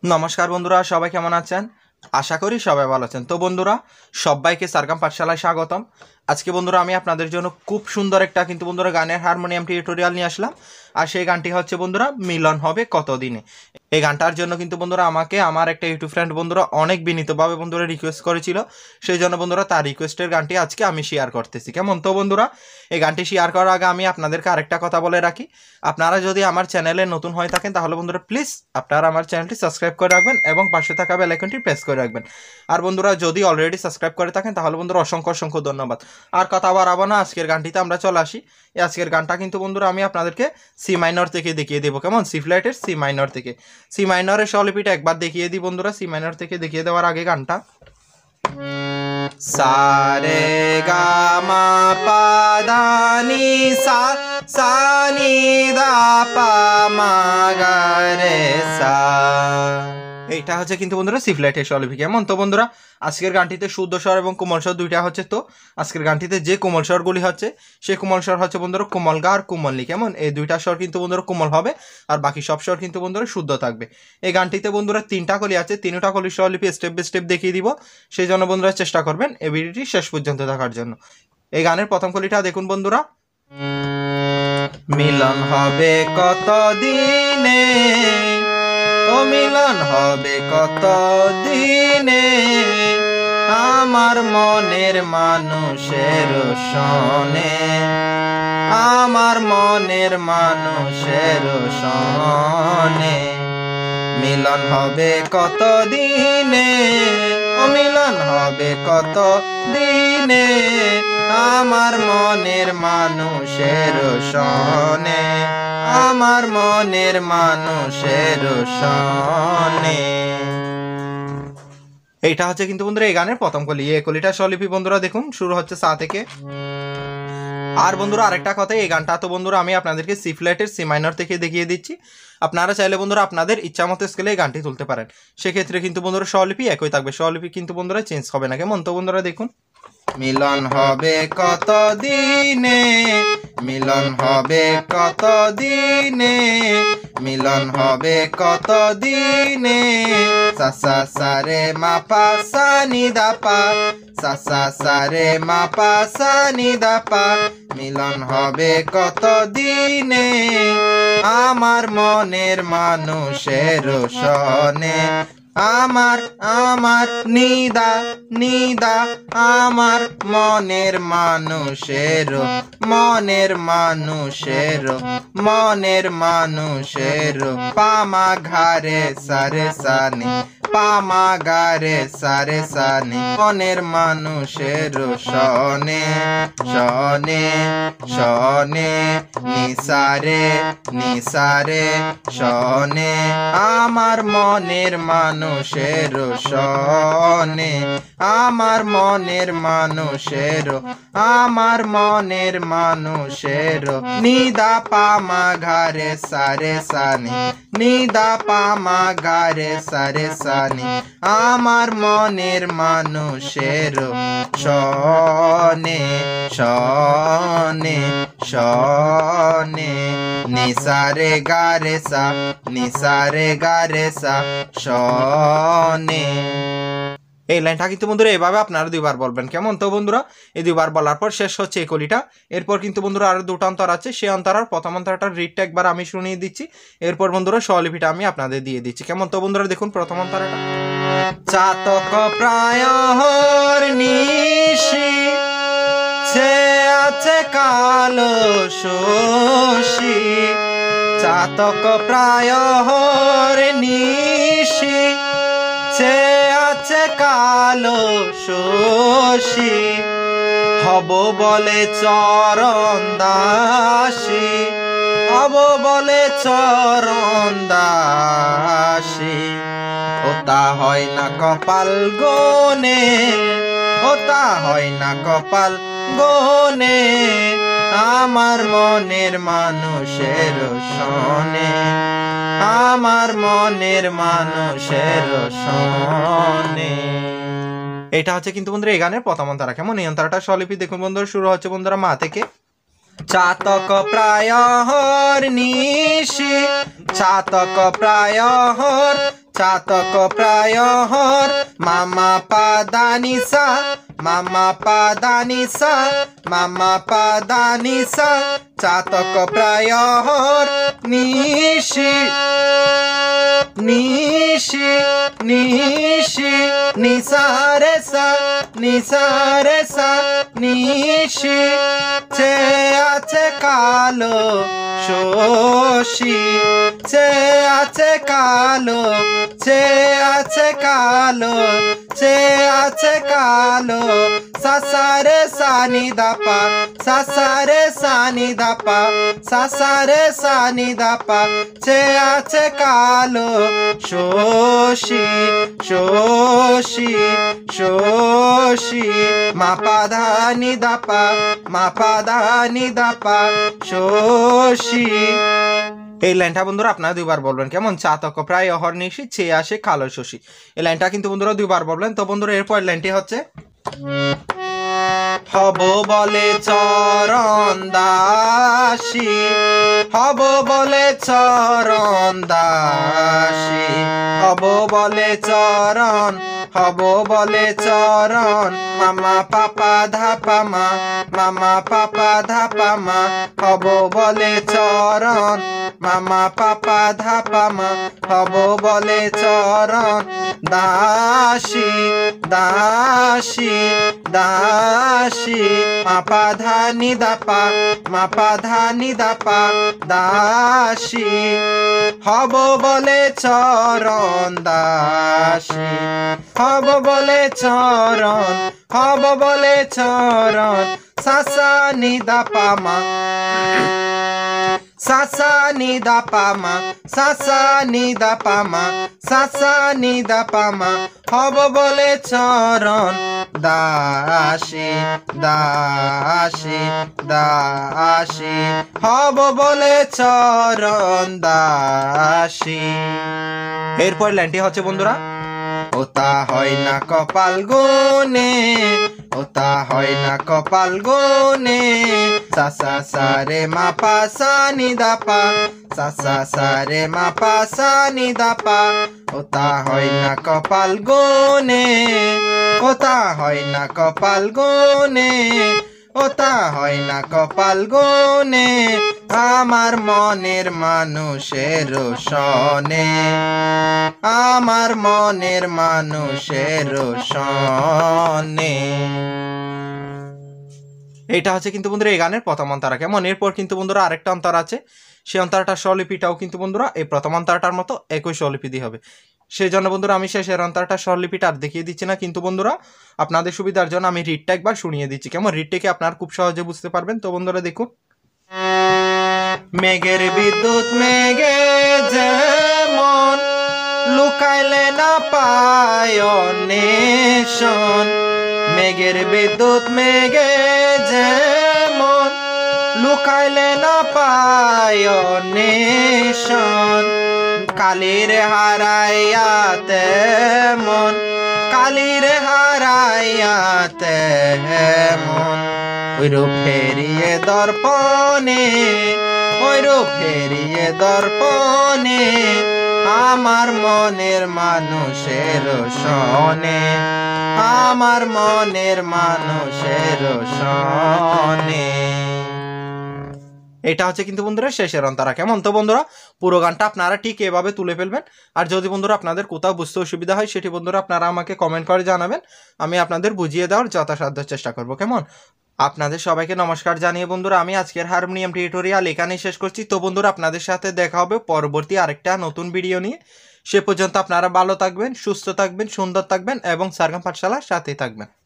নমস্কার বন্ধুরা, সবাই কেমন আছেন? আশা করি সবাই ভালো আছেন। তো বন্ধুরা, সবাইকে সারগাম পাঠশালায় স্বাগতম। আজকে বন্ধুরা আমি আপনাদের জন্য খুব সুন্দর একটা কিন্তু বন্ধুরা গানের হারমোনিয়াম টিউটোরিয়াল নিয়ে আসলাম। আর সেই গানটি হচ্ছে বন্ধুরা মিলন হবে কতদিনে। এই গানটার জন্য কিন্তু বন্ধুরা আমাকে আমার একটা ইউটিউব ফ্রেন্ড বন্ধুরা অনেক বিনীতভাবে বন্ধুরা রিকোয়েস্ট করেছিল। সেই জন্য বন্ধুরা তার রিকোয়েস্টের গানটি আজকে আমি শেয়ার করতেছি। কেমন? তো বন্ধুরা, এই গানটি শেয়ার করার আগে আমি আপনাদেরকে আরেকটা কথা বলে রাখি। আপনারা যদি আমার চ্যানেলে নতুন হয়ে থাকেন তাহলে বন্ধুরা প্লিজ আপনারা আমার চ্যানেলটি সাবস্ক্রাইব করে রাখবেন এবং পাশে থাকা বেল আইকনটি প্রেস করে রাখবেন। আর বন্ধুরা যদি অলরেডি সাবস্ক্রাইব করে থাকেন তাহলে বন্ধুরা অসংখ্য অসংখ্য ধন্যবাদ। আর কথা বাড়াবো না, আজকের গানটিতে আমরা চলে আসি। এই আজকের গানটা কিন্তু বন্ধুরা আমি আপনাদেরকে সি মাইনর থেকে দেখিয়ে দেবো। কেমন? সি ফ্ল্যাটের সি মাইনর থেকে। সি মাইনরের স্বরলিপিটা একবার দেখিয়ে দিই বন্ধুরা। সি মাইনর থেকে দেখিয়ে দেওয়ার আগে গানটা সা রে গা মা পা দা নি সা, সা নি দা পা মা গা রে সা। এইটা হচ্ছে কিন্তু বন্ধুরা সি ফ্ল্যাটের স্বরলিপি। কেমন? তো বন্ধুরা আজকের গানটিতে শুদ্ধ স্বর এবং কোমল স্বর দুইটা হচ্ছে। তো আজকের গানটিতে যে কোমল স্বরগুলি হচ্ছে সেই কোমল স্বর হচ্ছে বন্ধুরা কোমল গা আর কোমলনি। কেমন? এই দুইটা স্বর কিন্তু বন্ধুরা কোমল হবে আর বাকি সব স্বর কিন্তু বন্ধুরা শুদ্ধ থাকবে। এই গানটিতে বন্ধুরা তিনটা কলি আছে, তিনটা কলির স্বরলিপি স্টেপ বাই স্টেপ দেখিয়ে দিব। সেই জন্য বন্ধুরা চেষ্টা করবেন এই ভিডিওটি শেষ পর্যন্ত দেখার জন্য। এই গানের প্রথম কলিটা দেখুন বন্ধুরা। মিলন হবে কত দিনে, ও মিলন হবে কত দিনে, আমার মনের মানুষের সনে, আমার মনের মানুষের সনে। মিলন হবে কত দিনে, ও মিলন হবে কত দিনে, আমার মনের মানুষের সনে, আমার মনের মানুষের সনে। এইটা হচ্ছে কিন্তু বন্ধুরা এই গানের প্রথম কলি। এই কলিটা স্বরলিপি বন্ধুরা দেখুন শুরু হচ্ছে সা থেকে। আর বন্ধুরা আরেকটা কথা, এই গানটা তো বন্ধুরা আমি আপনাদেরকে সি ফ্ল্যাটের সি মাইনর থেকে দেখিয়ে দিচ্ছি। আপনারা চাইলে বন্ধুরা আপনাদের ইচ্ছা মতো স্কেলে এই গানটি তুলতে পারেন। সেক্ষেত্রে কিন্তু বন্ধুরা স্বরলিপি একই থাকবে, স্বরলিপি কিন্তু বন্ধুরা চেঞ্জ হবে না। কেমন? তো বন্ধুরা দেখুন। মিলন হবে কত দিনে, মিলন হবে কত দিনে, মিলন হবে কত দিনে, সা সা সা রে মা পা সা নি দা পা, সা সা সা রে মা পা সা নি দা পা। মিলন হবে কত দিনে, আমার মনের মানুষের সনে, আমার আমার নিদা নিদা, আমার মনের মানুষের, মনের মানুষের, মনের মানুষের। পামা ঘারে সারে সানি, পামা গারে সারে সানি, মনের মানুষের সনে, সনে সনে, নিসারে নিসারে সনে, আমার মনের মানুষের সনে, আমার মনের মানুষের, আমার মনের মানুষের। নিদা পামা ঘারে সারে সানি, নিদা পামা গারে সারে সানি, আমার মনের মানুষের সনে, সনে সনে, নিসারে গারে সা, নিসারে গারে সা সনে। এই লাইনটা কিন্তু বন্ধুরা এভাবে আপনারা দুইবার বলবেন। কেমন? তো বন্ধুরা এই দুইবার বলার পর শেষ হচ্ছে এই কলিটা। এরপর কিন্তু বন্ধুরা আরো দুটো অন্তর আছে, সেই অন্তরার প্রথম অন্তরটার রিডটা একবার আমি শুনিয়ে দিচ্ছি। এরপর বন্ধুরা স্বরলিপিটা আমি আপনাদের দিয়ে দিচ্ছি। কেমন? তো বন্ধুরা দেখুন প্রথম অন্তরটা। চাতক প্রায় নিশি, সে আছে কালো শশী, চাতক প্রায় নিশি, সে আছে কালো শশী, হব বলে চরণ দাসী, হব বলে চরণ দাসী। ওতা হয় না কপাল গনে, ওতা হয় না কপাল গনে, আমার মনের মানুষের সনে, আমার মনের মানুষের সনে। এটা হচ্ছে কিন্তু বন্ধুরা এই গানের প্রথম অন্তরা। কেমন? এই অন্তরাটা স্বরলিপি দেখুন বন্ধুরা শুরু হচ্ছে বন্ধুরা মা থেকে। চাতক প্রায়হর নিশি, চাতক প্রায়হর চাতক প্রায় হর মামা পাদানিসা মামা পাদানিসা মামা পাদানিসা চাতক প্রায় হর নিশি নিশি নিশি নিসারে সা নিসারে সা নিশি চে আছে কালো শোষী চে আছে কালো চে আছে কালো চে আছে কালো সাসারে সানি দাপা সাসারে সানি দাপা সাসারে সানি দাপা চে আছে কালো শোষী শোষী শোষী মাপাধা নিদাপা মাপাধা নিদাপা শোষী। এই লাইনটা বন্ধুরা আপনারা দুইবার বলবেন কেমন, চাতক প্রায় অহর্নিশি চেয়ে আসে কালো শশী। এই লাইনটা কিন্তু বন্ধুরা দুইবার বলবেন। তো বন্ধুরা এরপর লাইনটি হচ্ছে হব বলে চরণ দাসী হব বলে চরণ দাসী হব বলে চরণ হব বলে চরণ মামা পাপা ধাপা মা মামা পাপা ধাপা মা হব বলে চরণ মামা পাপা ধাপা মা হব বলে চরণ দাসী দাসী দাসী মাপা ধানি দাপা মাপা ধানি দাপা দাসী হব বলে চরণ দাসী হব বলে চরণ হব বলে চরণ সাসা নিদাপা মা সাসা নিদাপা মা সাসা নিদাপা মা সাসা নিদাপা মা হব বলে চরণ দাসী দাসী দাসী হব বলে চরণ দাসী। এরপর লাইনটি হচ্ছে বন্ধুরা ওতা হয় না কপাল গুনে ওতা হয় না কপাল গুনে সাসা সারে মাপা সানি দাপা সাসা সারে মাপা সানি দাপা ওতা হয় না কপাল গুনে ওতা হয় না কপাল গুনে ওতা হয় না কপাল গুনে আমার মনের মানুষের সনে আমার মনের মানুষের সনে। এটা হচ্ছে কিন্তু বন্ধুরা এই গানের প্রথম অন্তরা কেমন। এরপর কিন্তু বন্ধুরা আরেকটা অন্তর আছে, সেই অন্তরাটার স্বরলিপিটাও কিন্তু বন্ধুরা এই প্রথম অন্তরাটার মতো একই স্বরলিপি দিয়ে হবে। সেই জন্য বন্ধুরা আমি শেষের অন্তরাটার স্বরলিপিটা আর দেখিয়ে দিচ্ছি না, কিন্তু বন্ধুরা আপনাদের সুবিধার জন্য আমি রিডটা একবার শুনিয়ে দিচ্ছি কেমন। রিডটাকে আপনারা খুব সহজে বুঝতে পারবেন। তো বন্ধুরা দেখুন, মেঘের বিদ্যুৎ মেঘে যেমন লুকাইলে না পায় নেশন মেঘের বিদ্যুৎ মেঘে যেমন লুকাইলে না পায় নেশন কালির হারাইয়া তেমন কালির হারাইয়া তেমন ওইরূপ ফেরিয়ে দর্পণে ওইরূপ ফেরিয়ে দর্পণে আমার মনের মানুষের সনে আমার মনের মানুষের সনে। এটা হচ্ছে কিন্তু বন্ধুরা শেষের অন্তরা কেমন। তো বন্ধুরা পুরো গানটা আপনারা ঠিক এভাবে তুলে ফেলবেন। আর যদি বন্ধুরা আপনাদের কোথাও বুঝতে অসুবিধা হয় সেটি বন্ধুরা আপনারা আমাকে কমেন্ট করে জানাবেন, আমি আপনাদের বুঝিয়ে দেওয়ার যথাসাধ্য চেষ্টা করব কেমন। আপনাদের সবাইকে নমস্কার জানিয়ে বন্ধুরা আমি আজকের হারমোনিয়াম টিউটোরিয়াল এখানেই শেষ করছি। তো বন্ধুরা আপনাদের সাথে দেখা হবে পরবর্তী আরেকটা নতুন ভিডিও নিয়ে। সে পর্যন্ত আপনারা ভালো থাকবেন, সুস্থ থাকবেন, সুন্দর থাকবেন এবং সারগাম পাঠশালার সাথেই থাকবেন।